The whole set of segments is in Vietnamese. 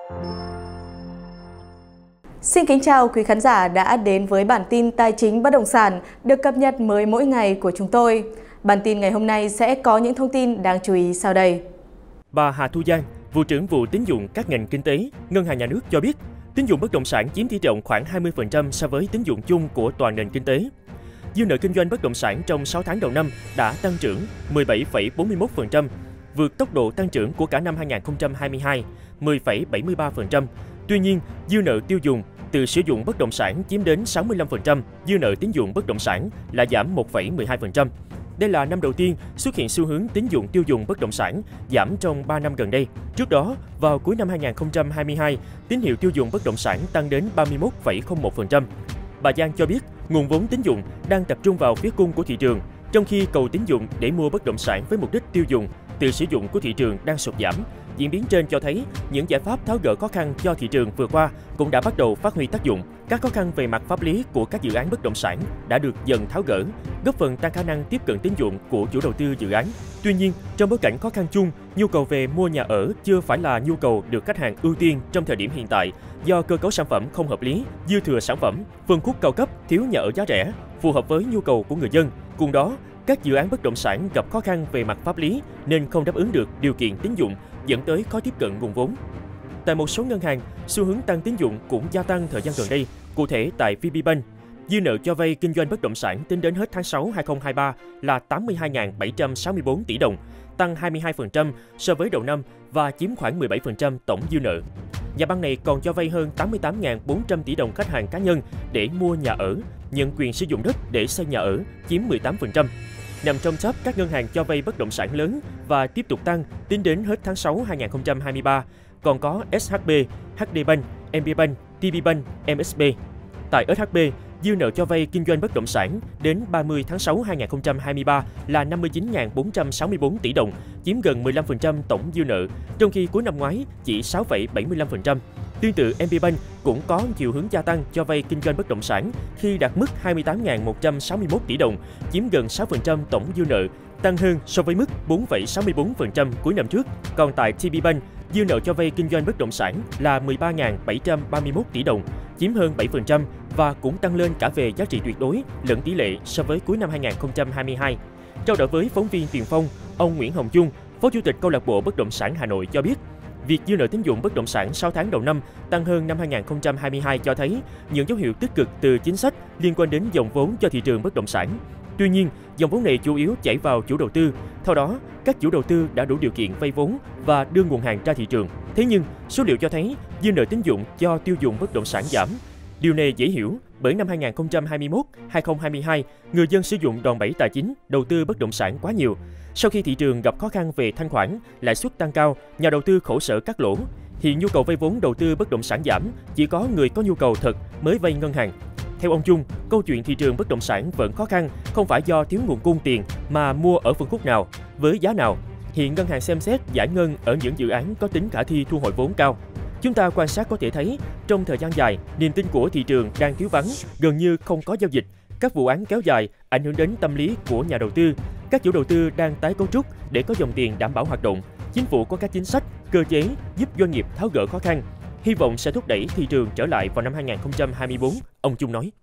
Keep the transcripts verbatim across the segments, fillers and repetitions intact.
Xin kính chào quý khán giả đã đến với bản tin tài chính bất động sản được cập nhật mới mỗi ngày của chúng tôi. Bản tin ngày hôm nay sẽ có những thông tin đáng chú ý sau đây. Bà Hà Thu Giang, vụ trưởng vụ tín dụng các ngành kinh tế, Ngân hàng Nhà nước cho biết, tín dụng bất động sản chiếm tỷ trọng khoảng hai mươi phần trăm so với tín dụng chung của toàn nền kinh tế. Dư nợ kinh doanh bất động sản trong sáu tháng đầu năm đã tăng trưởng mười bảy phẩy bốn mươi mốt phần trăm, vượt tốc độ tăng trưởng của cả năm hai nghìn không trăm hai mươi hai, mười phẩy bảy mươi ba phần trăm. Tuy nhiên, dư nợ tiêu dùng từ sử dụng bất động sản chiếm đến sáu mươi lăm phần trăm, dư nợ tín dụng bất động sản là giảm một phẩy mười hai phần trăm. Đây là năm đầu tiên xuất hiện xu hướng tín dụng tiêu dùng bất động sản giảm trong ba năm gần đây. Trước đó, vào cuối năm hai nghìn không trăm hai mươi hai, tín hiệu tiêu dùng bất động sản tăng đến ba mươi mốt phẩy không một phần trăm. Bà Giang cho biết, nguồn vốn tín dụng đang tập trung vào phía cung của thị trường, trong khi cầu tín dụng để mua bất động sản với mục đích tiêu dùng từ sử dụng của thị trường đang sụt giảm. Diễn biến trên cho thấy những giải pháp tháo gỡ khó khăn cho thị trường vừa qua cũng đã bắt đầu phát huy tác dụng. Các khó khăn về mặt pháp lý của các dự án bất động sản đã được dần tháo gỡ, góp phần tăng khả năng tiếp cận tín dụng của chủ đầu tư dự án. Tuy nhiên, trong bối cảnh khó khăn chung, nhu cầu về mua nhà ở chưa phải là nhu cầu được khách hàng ưu tiên trong thời điểm hiện tại do cơ cấu sản phẩm không hợp lý, dư thừa sản phẩm, phân khúc cao cấp, thiếu nhà ở giá rẻ, phù hợp với nhu cầu của người dân. Cùng đó, các dự án bất động sản gặp khó khăn về mặt pháp lý nên không đáp ứng được điều kiện tín dụng, dẫn tới khó tiếp cận nguồn vốn. Tại một số ngân hàng, xu hướng tăng tín dụng cũng gia tăng thời gian gần đây. Cụ thể tại vê bê Bank, dư nợ cho vay kinh doanh bất động sản tính đến hết tháng sáu năm hai nghìn không trăm hai mươi ba là tám mươi hai nghìn bảy trăm sáu mươi tư tỷ đồng, tăng hai mươi hai phần trăm so với đầu năm và chiếm khoảng mười bảy phần trăm tổng dư nợ. Nhà băng này còn cho vay hơn tám mươi tám nghìn bốn trăm tỷ đồng khách hàng cá nhân để mua nhà ở, nhận quyền sử dụng đất để xây nhà ở, chiếm mười tám phần trăm. Nằm trong top các ngân hàng cho vay bất động sản lớn và tiếp tục tăng tính đến hết tháng sáu năm hai nghìn không trăm hai mươi ba, còn có ét hát bê, hát đê Bank, em bê Bank, tê bê Bank, em ét bê. Tại ét hát bê, dư nợ cho vay kinh doanh bất động sản đến ba mươi tháng sáu năm hai nghìn không trăm hai mươi ba là năm mươi chín nghìn bốn trăm sáu mươi tư tỷ đồng, chiếm gần mười lăm phần trăm tổng dư nợ, trong khi cuối năm ngoái chỉ sáu phẩy bảy mươi lăm phần trăm. Tương tự, em bê Bank cũng có chiều hướng gia tăng cho vay kinh doanh bất động sản khi đạt mức hai mươi tám nghìn một trăm sáu mươi mốt tỷ đồng, chiếm gần sáu phần trăm tổng dư nợ, tăng hơn so với mức bốn phẩy sáu mươi tư phần trăm cuối năm trước. Còn tại tê bê Bank, dư nợ cho vay kinh doanh bất động sản là mười ba nghìn bảy trăm ba mươi mốt tỷ đồng, chiếm hơn bảy phần trăm và cũng tăng lên cả về giá trị tuyệt đối lẫn tỷ lệ so với cuối năm hai nghìn không trăm hai mươi hai. Trao đổi với phóng viên Tiền Phong, ông Nguyễn Hồng Dung, Phó Chủ tịch Câu lạc bộ Bất động sản Hà Nội cho biết, việc dư nợ tín dụng bất động sản sáu tháng đầu năm tăng hơn năm hai nghìn không trăm hai mươi hai cho thấy những dấu hiệu tích cực từ chính sách liên quan đến dòng vốn cho thị trường bất động sản. Tuy nhiên, dòng vốn này chủ yếu chảy vào chủ đầu tư. Theo đó, các chủ đầu tư đã đủ điều kiện vay vốn và đưa nguồn hàng ra thị trường. Thế nhưng, số liệu cho thấy dư nợ tín dụng cho tiêu dùng bất động sản giảm. Điều này dễ hiểu bởi năm hai nghìn không trăm hai mươi mốt đến hai nghìn không trăm hai mươi hai, người dân sử dụng đòn bẩy tài chính đầu tư bất động sản quá nhiều. Sau khi thị trường gặp khó khăn về thanh khoản, lãi suất tăng cao, nhà đầu tư khổ sở cắt lỗ, thì nhu cầu vay vốn đầu tư bất động sản giảm, chỉ có người có nhu cầu thật mới vay ngân hàng. Theo ông Trung, câu chuyện thị trường bất động sản vẫn khó khăn không phải do thiếu nguồn cung tiền mà mua ở phân khúc nào, với giá nào. Hiện ngân hàng xem xét giải ngân ở những dự án có tính khả thi thu hồi vốn cao. Chúng ta quan sát có thể thấy, trong thời gian dài, niềm tin của thị trường đang thiếu vắng, gần như không có giao dịch. Các vụ án kéo dài ảnh hưởng đến tâm lý của nhà đầu tư. Các chủ đầu tư đang tái cấu trúc để có dòng tiền đảm bảo hoạt động. Chính phủ có các chính sách, cơ chế giúp doanh nghiệp tháo gỡ khó khăn. Hy vọng sẽ thúc đẩy thị trường trở lại vào năm hai nghìn không trăm hai mươi tư, ông Trung nói.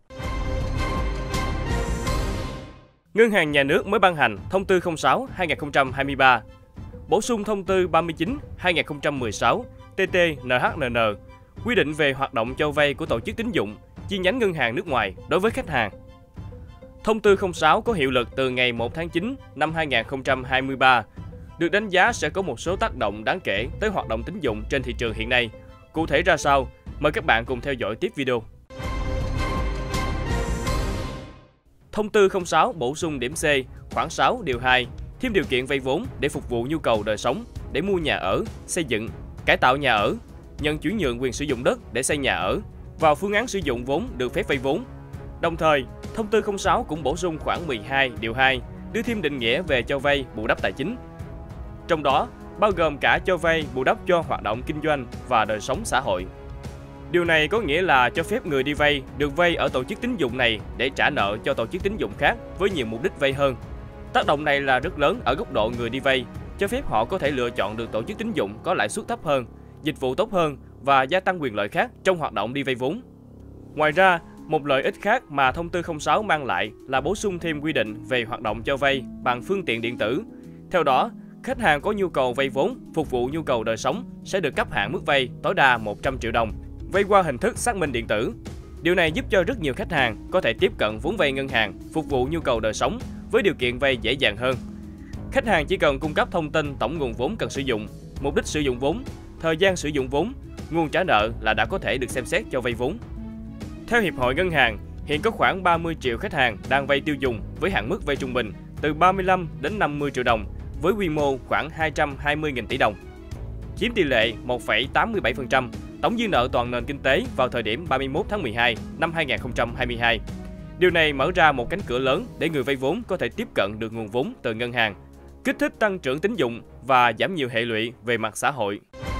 Ngân hàng Nhà nước mới ban hành Thông tư không sáu trên hai nghìn không trăm hai mươi ba, bổ sung Thông tư ba mươi chín trên hai nghìn không trăm mười sáu T T N H N N, quy định về hoạt động cho vay của tổ chức tín dụng, chi nhánh ngân hàng nước ngoài đối với khách hàng. Thông tư không sáu có hiệu lực từ ngày một tháng chín năm hai nghìn không trăm hai mươi ba, được đánh giá sẽ có một số tác động đáng kể tới hoạt động tín dụng trên thị trường hiện nay. Cụ thể ra sao? Mời các bạn cùng theo dõi tiếp video. Thông tư không sáu bổ sung điểm C, khoản sáu điều hai, thêm điều kiện vay vốn để phục vụ nhu cầu đời sống, để mua nhà ở, xây dựng, cải tạo nhà ở, nhận chuyển nhượng quyền sử dụng đất để xây nhà ở, vào phương án sử dụng vốn được phép vay vốn. Đồng thời, Thông tư không sáu cũng bổ sung khoản mười hai điều hai, đưa thêm định nghĩa về cho vay bù đắp tài chính. Trong đó, bao gồm cả cho vay bù đắp cho hoạt động kinh doanh và đời sống xã hội. Điều này có nghĩa là cho phép người đi vay được vay ở tổ chức tín dụng này để trả nợ cho tổ chức tín dụng khác với nhiều mục đích vay hơn. Tác động này là rất lớn ở góc độ người đi vay, cho phép họ có thể lựa chọn được tổ chức tín dụng có lãi suất thấp hơn, dịch vụ tốt hơn và gia tăng quyền lợi khác trong hoạt động đi vay vốn. Ngoài ra, một lợi ích khác mà thông tư không sáu mang lại là bổ sung thêm quy định về hoạt động cho vay bằng phương tiện điện tử. Theo đó, khách hàng có nhu cầu vay vốn phục vụ nhu cầu đời sống sẽ được cấp hạn mức vay tối đa một trăm triệu đồng, vay qua hình thức xác minh điện tử. Điều này giúp cho rất nhiều khách hàng có thể tiếp cận vốn vay ngân hàng phục vụ nhu cầu đời sống với điều kiện vay dễ dàng hơn. Khách hàng chỉ cần cung cấp thông tin tổng nguồn vốn cần sử dụng, mục đích sử dụng vốn, thời gian sử dụng vốn, nguồn trả nợ là đã có thể được xem xét cho vay vốn. Theo Hiệp hội Ngân hàng, hiện có khoảng ba mươi triệu khách hàng đang vay tiêu dùng với hạn mức vay trung bình từ ba mươi lăm đến năm mươi triệu đồng với quy mô khoảng hai trăm hai mươi nghìn tỷ đồng, chiếm tỷ lệ một phẩy tám mươi bảy phần trăm tổng dư nợ toàn nền kinh tế vào thời điểm ba mươi mốt tháng mười hai năm hai nghìn không trăm hai mươi hai. Điều này mở ra một cánh cửa lớn để người vay vốn có thể tiếp cận được nguồn vốn từ ngân hàng, kích thích tăng trưởng tín dụng và giảm nhiều hệ lụy về mặt xã hội.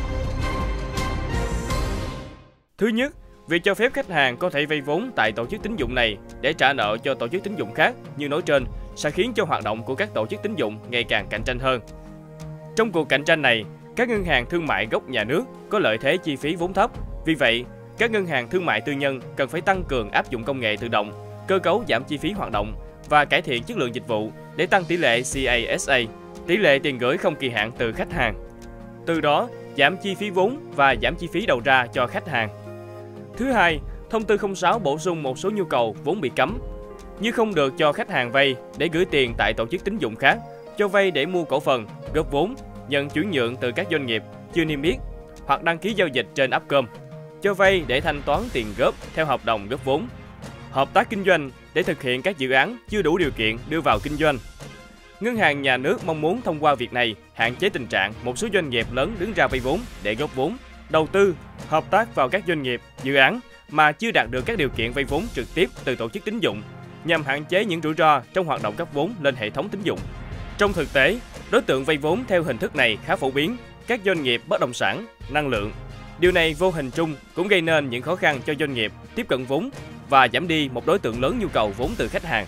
Thứ nhất, việc cho phép khách hàng có thể vay vốn tại tổ chức tín dụng này để trả nợ cho tổ chức tín dụng khác như nói trên sẽ khiến cho hoạt động của các tổ chức tín dụng ngày càng cạnh tranh hơn. Trong cuộc cạnh tranh này, các ngân hàng thương mại gốc nhà nước có lợi thế chi phí vốn thấp. Vì vậy, các ngân hàng thương mại tư nhân cần phải tăng cường áp dụng công nghệ tự động, cơ cấu giảm chi phí hoạt động và cải thiện chất lượng dịch vụ để tăng tỷ lệ xê a ét a, tỷ lệ tiền gửi không kỳ hạn từ khách hàng. Từ đó, giảm chi phí vốn và giảm chi phí đầu ra cho khách hàng. Thứ hai, thông tư không sáu bổ sung một số nhu cầu vốn bị cấm, như không được cho khách hàng vay để gửi tiền tại tổ chức tín dụng khác, cho vay để mua cổ phần, góp vốn, nhận chuyển nhượng từ các doanh nghiệp chưa niêm yết hoặc đăng ký giao dịch trên Upcom, cho vay để thanh toán tiền góp theo hợp đồng góp vốn, hợp tác kinh doanh để thực hiện các dự án chưa đủ điều kiện đưa vào kinh doanh. Ngân hàng nhà nước mong muốn thông qua việc này hạn chế tình trạng một số doanh nghiệp lớn đứng ra vay vốn để góp vốn, đầu tư, hợp tác vào các doanh nghiệp, dự án mà chưa đạt được các điều kiện vay vốn trực tiếp từ tổ chức tín dụng, nhằm hạn chế những rủi ro trong hoạt động cấp vốn lên hệ thống tín dụng. Trong thực tế, đối tượng vay vốn theo hình thức này khá phổ biến, các doanh nghiệp bất động sản, năng lượng. Điều này vô hình chung cũng gây nên những khó khăn cho doanh nghiệp tiếp cận vốn và giảm đi một đối tượng lớn nhu cầu vốn từ khách hàng.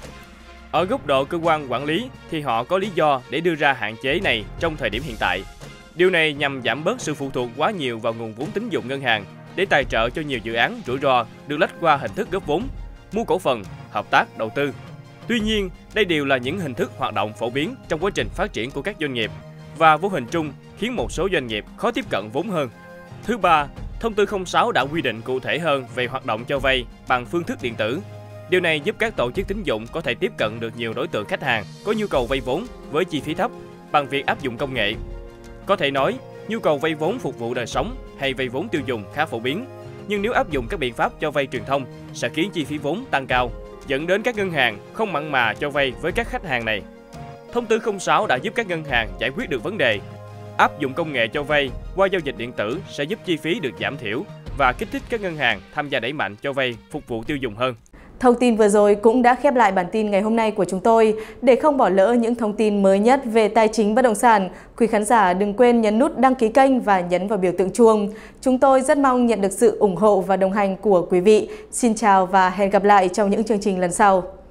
Ở góc độ cơ quan quản lý thì họ có lý do để đưa ra hạn chế này trong thời điểm hiện tại. Điều này nhằm giảm bớt sự phụ thuộc quá nhiều vào nguồn vốn tín dụng ngân hàng để tài trợ cho nhiều dự án rủi ro được lách qua hình thức góp vốn, mua cổ phần, hợp tác, đầu tư. Tuy nhiên, đây đều là những hình thức hoạt động phổ biến trong quá trình phát triển của các doanh nghiệp và vô hình chung khiến một số doanh nghiệp khó tiếp cận vốn hơn. Thứ ba, thông tư không sáu đã quy định cụ thể hơn về hoạt động cho vay bằng phương thức điện tử. Điều này giúp các tổ chức tín dụng có thể tiếp cận được nhiều đối tượng khách hàng có nhu cầu vay vốn với chi phí thấp bằng việc áp dụng công nghệ. Có thể nói, nhu cầu vay vốn phục vụ đời sống hay vay vốn tiêu dùng khá phổ biến, nhưng nếu áp dụng các biện pháp cho vay truyền thông sẽ khiến chi phí vốn tăng cao, dẫn đến các ngân hàng không mặn mà cho vay với các khách hàng này. Thông tư không sáu đã giúp các ngân hàng giải quyết được vấn đề. Áp dụng công nghệ cho vay qua giao dịch điện tử sẽ giúp chi phí được giảm thiểu và kích thích các ngân hàng tham gia đẩy mạnh cho vay phục vụ tiêu dùng hơn. Thông tin vừa rồi cũng đã khép lại bản tin ngày hôm nay của chúng tôi. Để không bỏ lỡ những thông tin mới nhất về tài chính bất động sản, quý khán giả đừng quên nhấn nút đăng ký kênh và nhấn vào biểu tượng chuông. Chúng tôi rất mong nhận được sự ủng hộ và đồng hành của quý vị. Xin chào và hẹn gặp lại trong những chương trình lần sau.